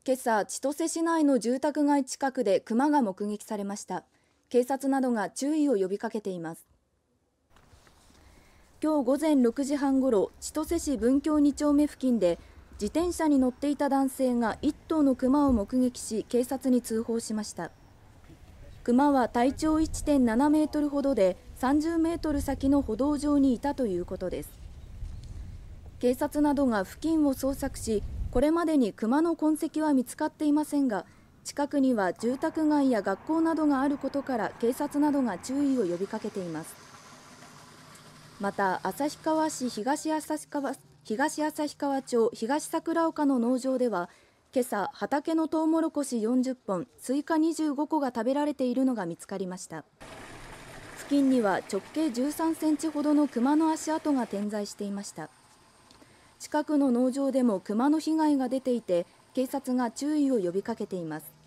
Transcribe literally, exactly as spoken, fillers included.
今朝、千歳市内の住宅街近くでクマが目撃されました。警察などが注意を呼びかけています。今日午前ろくじはんごろ、千歳市文京に丁目付近で自転車に乗っていた男性がいっ頭のクマを目撃し、警察に通報しました。クマは体長 いってんななメートルほどでさんじゅうメートル先の歩道上にいたということです。警察などが付近を捜索し、これまでにクマの痕跡は見つかっていませんが、近くには住宅街や学校などがあることから警察などが注意を呼びかけています。また、旭川市東旭川東旭川町東桜丘の農場では、今朝畑のトウモロコシよんじゅっぽん、スイカにじゅうごこが食べられているのが見つかりました。付近には直径じゅうさんセンチほどのクマの足跡が点在していました。近くの農場でもクマの被害が出ていて、警察が注意を呼びかけています。